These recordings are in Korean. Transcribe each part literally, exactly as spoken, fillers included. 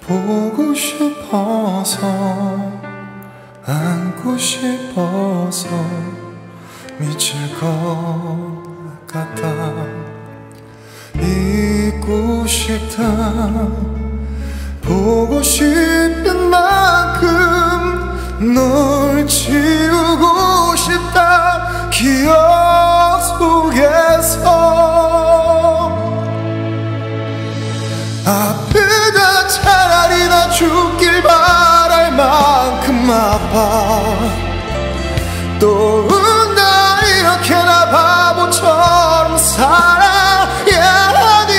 보고 싶어서 안고 싶어서 미칠 것 같다. 잊고 싶다. 보고 싶은 만큼 널 지우고 싶다. 기억 속에서 아프다. 차라리 나 죽길 바랄 만큼 아파. 또 운다. 이렇게 나 바보처럼 살아야 하니.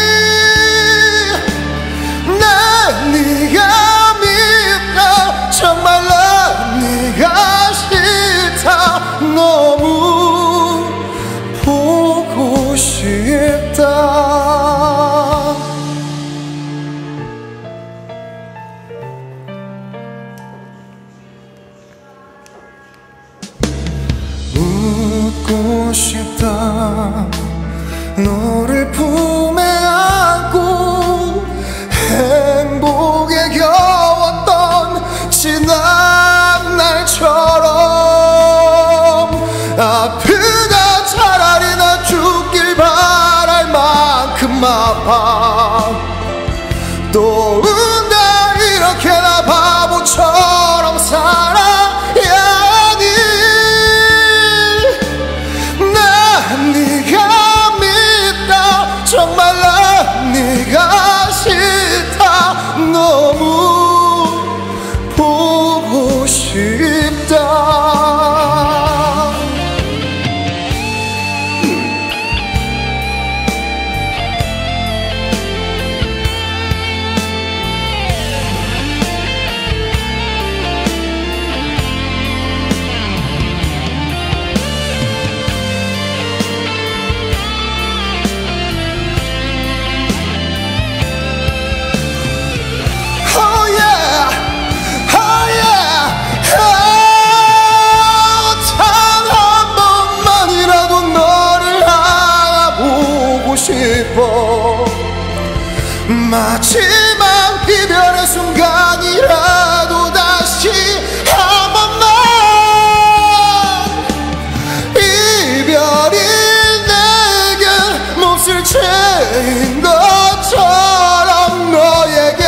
난 네가 밉다. 정말 난 네가 싫다. 너무 보고 싶다. 웃고 싶다. 너를 품에 안고 행복에 겨웠던 지난 날처럼 아프다. 차라리 나 죽길 바랄 만큼 아파. 또 운다. 이렇게 나 바보처럼 살아야 하니. 난 네가 밉다. 정말 난 네가 싫다. 너무 보고 싶다. 싶어. 마지막 이별의 순간이라도 다시 한 번만. 이별이 내게 몹쓸 죄인 것처럼 너에게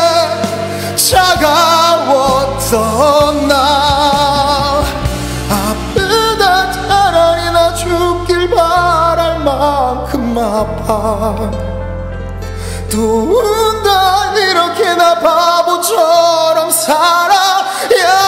차가웠던 나. 아프다. 차라리 나 죽길 바랄 만큼 아파. 또 운다. 이렇게 나 바보처럼 살아야